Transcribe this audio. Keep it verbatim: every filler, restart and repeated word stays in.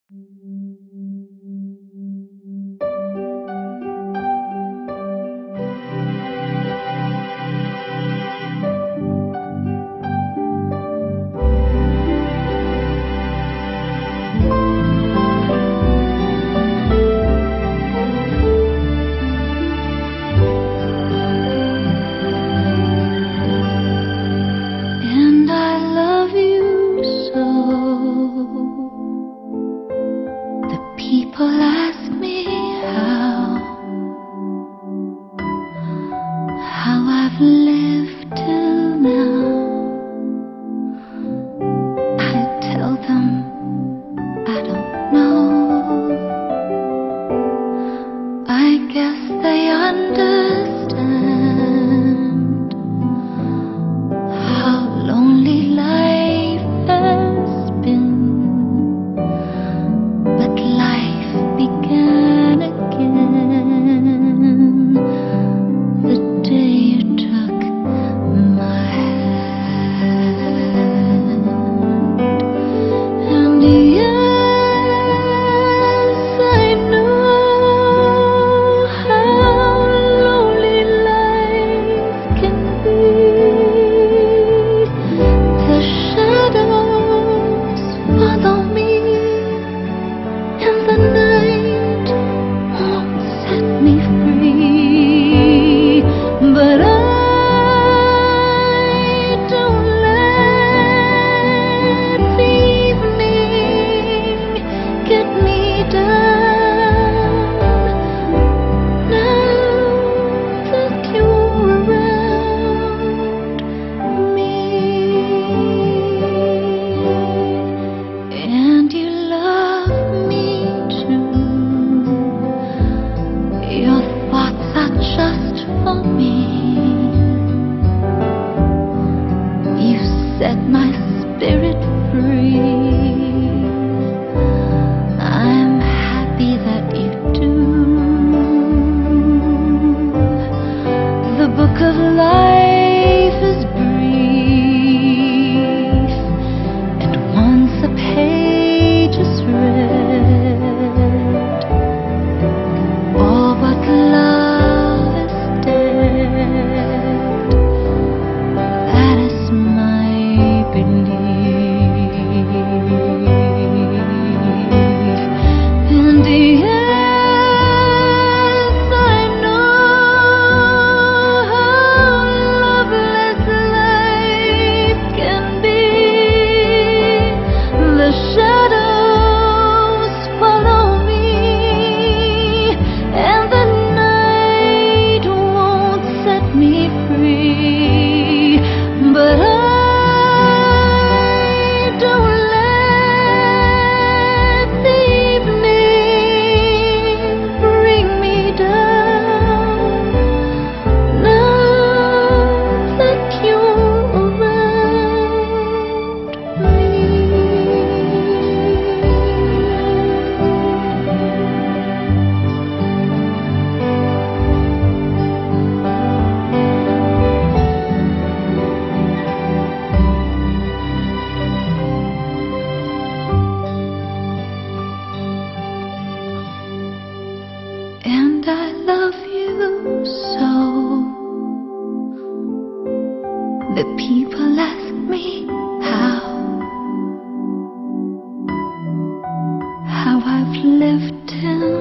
People ask me how, how I've lived till now. I tell them I don't know. I guess they understand how lonely life has been. But life began again the day you took my hand. And yes, I know how lonely life can be. The shadows follow me, and the night won't set me free. But I don't let the evening get me down. Now that you're around me and you love me too, your thoughts are just for me. You set my spirit free. I'm happy that you do. The book of life is brief, and once a page is read, all but love is dead. That is my belief. And yes, I know how loveless life can be. The shadows follow me, and the night won't set me free. But I don't let the evening bring me down. Now that you're around me. And I love you so. The people ask me how, how I've lived till